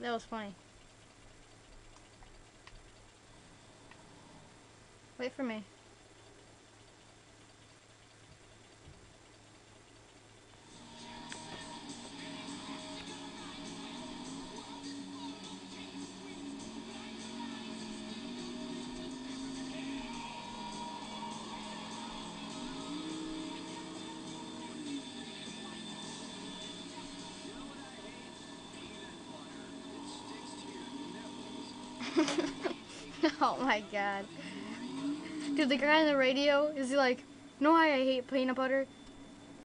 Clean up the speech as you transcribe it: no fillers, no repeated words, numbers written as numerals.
That was funny. Wait for me. Oh my god. Dude, the guy on the radio is like, you know why I hate peanut butter?